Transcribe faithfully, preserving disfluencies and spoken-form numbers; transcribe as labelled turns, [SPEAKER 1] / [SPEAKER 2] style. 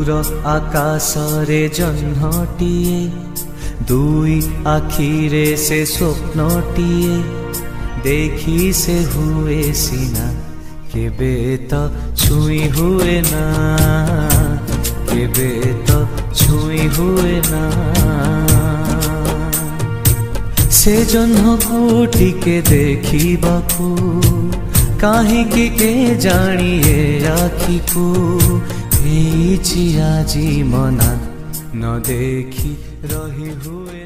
[SPEAKER 1] दूर आकाश रे जह्नटीए दुई आखिरे से स्वप्नटीए देखी से हुए सीना केबे तो छुई हुए ना केबे तो छुई हुए ना से जन्ह को टिके देखी बाकू काहे कि के जानिए आखी को एई आजी मना न देखी रही हुए।